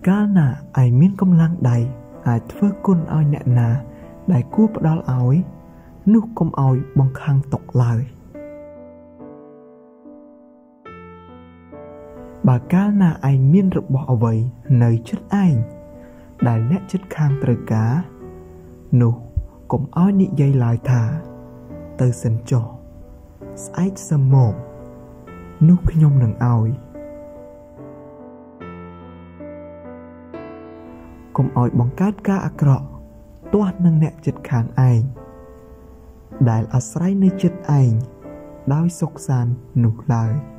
កាលណាឯងមានកម្លាំងដៃអាចធ្វើគុណឲ្យអ្នកណាដែលគួរផ្ដល់ឲ្យនោះកុំឲ្យបង្ខាំងទុកឡើយបើកាលណាឯងមានរបស់អ្វីនៅជិតឯងដែលអ្នកជិតខាងត្រូវការនោះកុំឲ្យនិយាយឡើយថាទៅសិនចុះស្អែកសឹមមកនោះខ្ញុំនឹងឲ្យកុំឲ្យបង្កើតការអាក្រក់ទាស់នឹងអ្នកជិតខាងឯងដែលអាស្រ័យនៅជិតឯងដោយសុខសាន្តនោះឡើយ